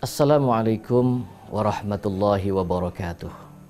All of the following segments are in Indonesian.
Assalamualaikum warahmatullahi wabarakatuh.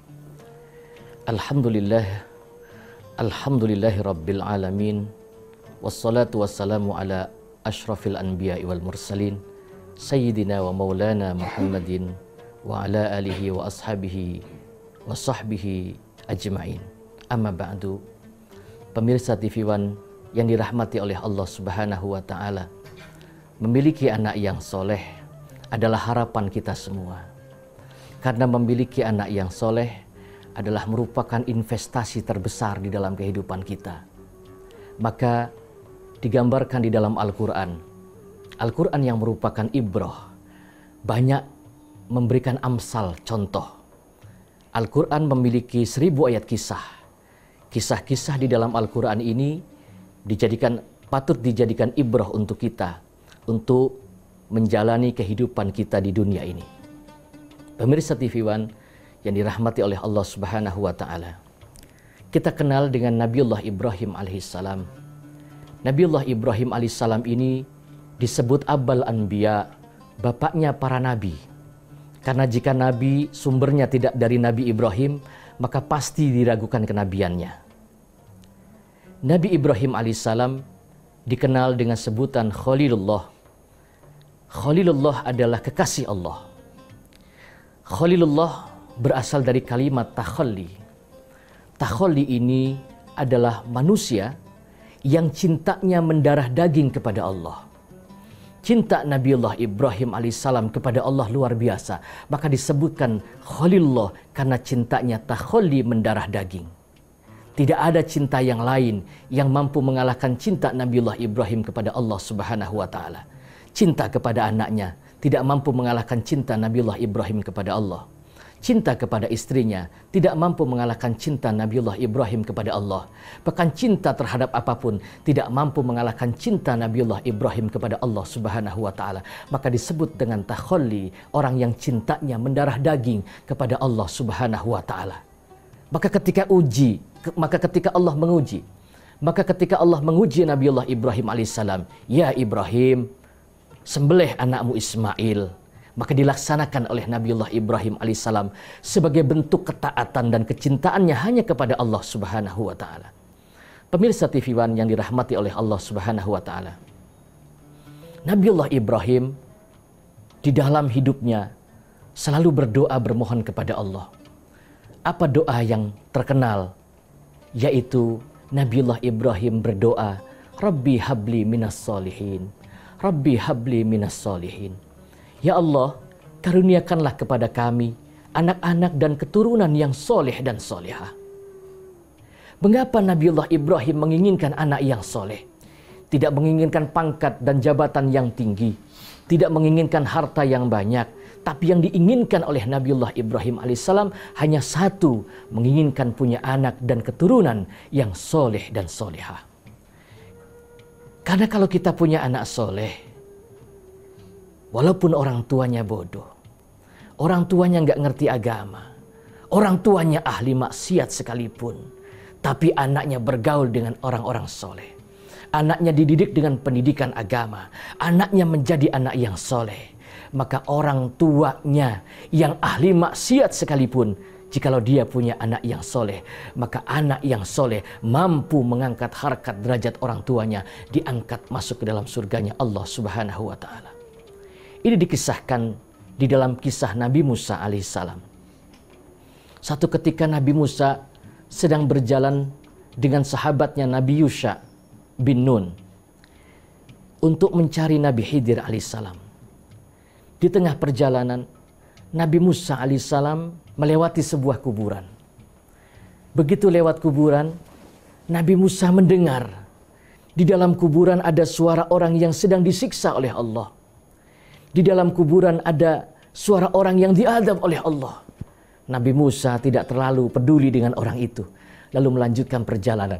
Alhamdulillahi rabbil alamin. Wassalatu wassalamu ala ashrafil anbiya'i wal mursalin Sayyidina wa maulana Muhammadin wa ala alihi wa ashabihi wa sahbihi ajma'in. Amma ba'du. Pemirsa TV One yang dirahmati oleh Allah Subhanahu wa ta'ala, memiliki anak yang soleh adalah harapan kita semua. Karena memiliki anak yang soleh adalah merupakan investasi terbesar di dalam kehidupan kita. Maka digambarkan di dalam Al-Quran. Al-Quran yang merupakan ibrah, banyak memberikan amsal, contoh. Al-Quran memiliki 1000 ayat kisah. Kisah-kisah di dalam Al-Quran ini patut dijadikan ibrah untuk kita, untuk menjalani kehidupan kita di dunia ini. Pemirsa TV One yang dirahmati oleh Allah Subhanahu wa ta'ala, kita kenal dengan Nabiullah Ibrahim alaihissalam. Nabiullah Ibrahim alaihissalam ini disebut Abal Anbiya, bapaknya para nabi. Karena jika nabi sumbernya tidak dari Nabi Ibrahim, maka pasti diragukan kenabiannya. Nabi Ibrahim alaihissalam dikenal dengan sebutan Khalilullah. Khalilullah adalah kekasih Allah. Khalilullah berasal dari kalimat takhalli. Takhalli ini adalah manusia yang cintanya mendarah daging kepada Allah. Cinta Nabiullah Ibrahim alaihissalam kepada Allah luar biasa. Maka disebutkan Khalilullah karena cintanya takhalli mendarah daging. Tidak ada cinta yang lain yang mampu mengalahkan cinta Nabiullah Ibrahim kepada Allah Subhanahu wa ta'ala. Cinta kepada anaknya tidak mampu mengalahkan cinta Nabiullah Ibrahim kepada Allah. Cinta kepada istrinya tidak mampu mengalahkan cinta Nabiullah Ibrahim kepada Allah. Bahkan cinta terhadap apapun tidak mampu mengalahkan cinta Nabiullah Ibrahim kepada Allah Subhanahu wa ta'ala. Maka disebut dengan takhalli, orang yang cintanya mendarah daging kepada Allah Subhanahu wa ta'ala. Maka ketika Allah menguji Nabiullah Ibrahim alaihissalam, ya Ibrahim, sembelih anakmu Ismail, maka dilaksanakan oleh Nabiullah Ibrahim alaihissalam sebagai bentuk ketaatan dan kecintaannya hanya kepada Allah Subhanahu wa ta'ala. Pemirsa TV One yang dirahmati oleh Allah Subhanahu wa ta'ala, Nabiullah Ibrahim di dalam hidupnya selalu berdoa bermohon kepada Allah. Apa doa yang terkenal? Yaitu Nabiullah Ibrahim berdoa, Rabbi habli minas solihin, Rabbi habli minas solihin. Ya Allah, karuniakanlah kepada kami anak-anak dan keturunan yang soleh dan solehah. Mengapa Nabiullah Ibrahim menginginkan anak yang soleh? Tidak menginginkan pangkat dan jabatan yang tinggi, tidak menginginkan harta yang banyak, tapi yang diinginkan oleh Nabiullah Ibrahim alaihissalam hanya satu, menginginkan punya anak dan keturunan yang soleh dan solehah. Karena kalau kita punya anak soleh, walaupun orang tuanya bodoh, orang tuanya nggak ngerti agama, orang tuanya ahli maksiat sekalipun, tapi anaknya bergaul dengan orang-orang soleh, anaknya dididik dengan pendidikan agama, anaknya menjadi anak yang soleh, maka orang tuanya yang ahli maksiat sekalipun, jikalau dia punya anak yang soleh, maka anak yang soleh mampu mengangkat harkat derajat orang tuanya, diangkat masuk ke dalam surganya Allah Subhanahu wa ta'ala. Ini dikisahkan di dalam kisah Nabi Musa alaihissalam. Satu ketika Nabi Musa sedang berjalan dengan sahabatnya Nabi Yusha bin Nun untuk mencari Nabi Khidir alaihissalam. Di tengah perjalanan, Nabi Musa alaihissalam melewati sebuah kuburan. Begitu lewat kuburan, Nabi Musa mendengar di dalam kuburan ada suara orang yang sedang disiksa oleh Allah. Di dalam kuburan ada suara orang yang diadab oleh Allah. Nabi Musa tidak terlalu peduli dengan orang itu, lalu melanjutkan perjalanan.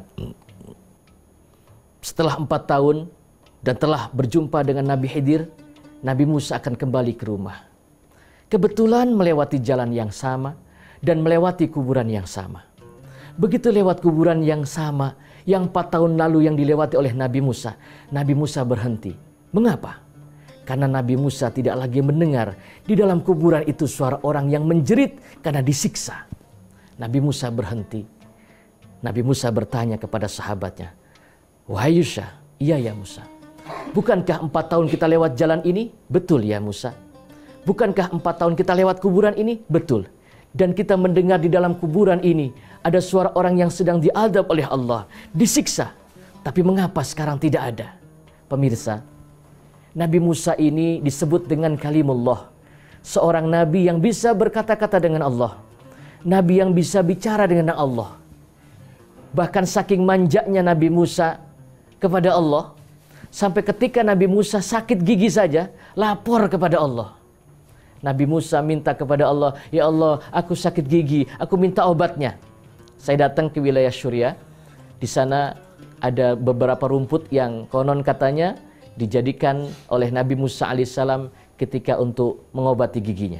Setelah 4 tahun dan telah berjumpa dengan Nabi Khidir, Nabi Musa akan kembali ke rumah. Kebetulan melewati jalan yang sama dan melewati kuburan yang sama. Begitu lewat kuburan yang sama, yang 4 tahun lalu yang dilewati oleh Nabi Musa berhenti. Mengapa? Karena Nabi Musa tidak lagi mendengar di dalam kuburan itu suara orang yang menjerit karena disiksa. Nabi Musa berhenti. Nabi Musa bertanya kepada sahabatnya, "Wahai Yusha," "Iya ya Musa." "Bukankah 4 tahun kita lewat jalan ini?" "Betul ya Musa." "Bukankah 4 tahun kita lewat kuburan ini?" "Betul. Dan kita mendengar di dalam kuburan ini ada suara orang yang sedang diadab oleh Allah, disiksa. Tapi mengapa sekarang tidak ada?" Pemirsa, Nabi Musa ini disebut dengan kalimullah. Seorang nabi yang bisa berkata-kata dengan Allah. Nabi yang bisa bicara dengan Allah. Bahkan saking manjanya Nabi Musa kepada Allah, sampai ketika Nabi Musa sakit gigi saja, lapor kepada Allah. Nabi Musa minta kepada Allah, "Ya Allah, aku sakit gigi, aku minta obatnya." Saya datang ke wilayah Syria. Di sana ada beberapa rumput yang konon katanya dijadikan oleh Nabi Musa alaihissalam ketika untuk mengobati giginya.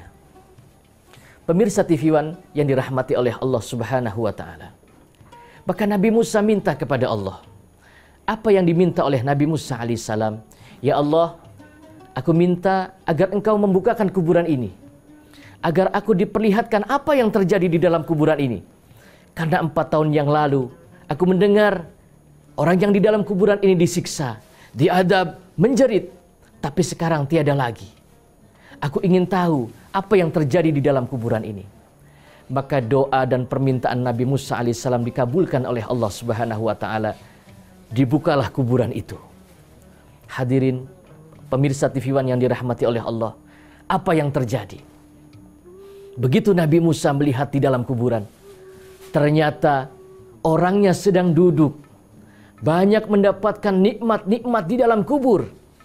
Pemirsa TV One yang dirahmati oleh Allah Subhanahu wa taala. Bahkan Nabi Musa minta kepada Allah. Apa yang diminta oleh Nabi Musa alaihissalam? "Ya Allah, aku minta agar Engkau membukakan kuburan ini, agar aku diperlihatkan apa yang terjadi di dalam kuburan ini. Karena 4 tahun yang lalu aku mendengar orang yang di dalam kuburan ini disiksa, diadab, menjerit, tapi sekarang tiada lagi. Aku ingin tahu apa yang terjadi di dalam kuburan ini." Maka doa dan permintaan Nabi Musa alaihissalam dikabulkan oleh Allah Subhanahu wa taala. Dibukalah kuburan itu. Hadirin pemirsa TV One yang dirahmati oleh Allah, apa yang terjadi? Begitu Nabi Musa melihat di dalam kuburan, ternyata orangnya sedang duduk, banyak mendapatkan nikmat-nikmat di dalam kubur.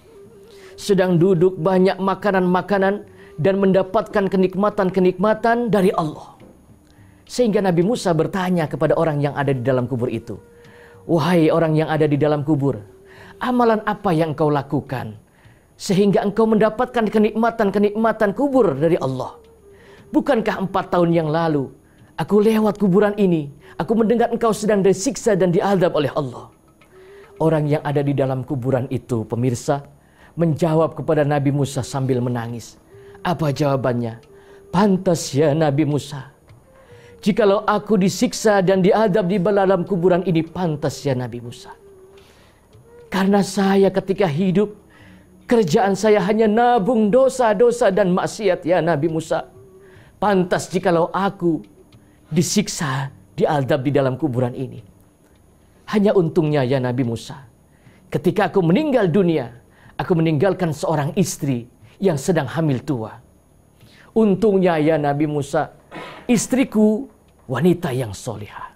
Sedang duduk banyak makanan-makanan dan mendapatkan kenikmatan-kenikmatan dari Allah. Sehingga Nabi Musa bertanya kepada orang yang ada di dalam kubur itu, "Wahai orang yang ada di dalam kubur, amalan apa yang engkau lakukan sehingga engkau mendapatkan kenikmatan-kenikmatan kubur dari Allah? Bukankah 4 tahun yang lalu aku lewat kuburan ini, aku mendengar engkau sedang disiksa dan diadab oleh Allah?" Orang yang ada di dalam kuburan itu, pemirsa, menjawab kepada Nabi Musa sambil menangis. Apa jawabannya? "Pantas ya Nabi Musa. Jikalau aku disiksa dan diadab di dalam kuburan ini, pantas ya Nabi Musa. Karena saya ketika hidup, kerjaan saya hanya nabung dosa-dosa dan maksiat ya Nabi Musa. Pantas jikalau aku disiksa, diadab di dalam kuburan ini. Hanya untungnya ya Nabi Musa, ketika aku meninggal dunia, aku meninggalkan seorang istri yang sedang hamil tua. Untungnya ya Nabi Musa, istriku wanita yang solihah.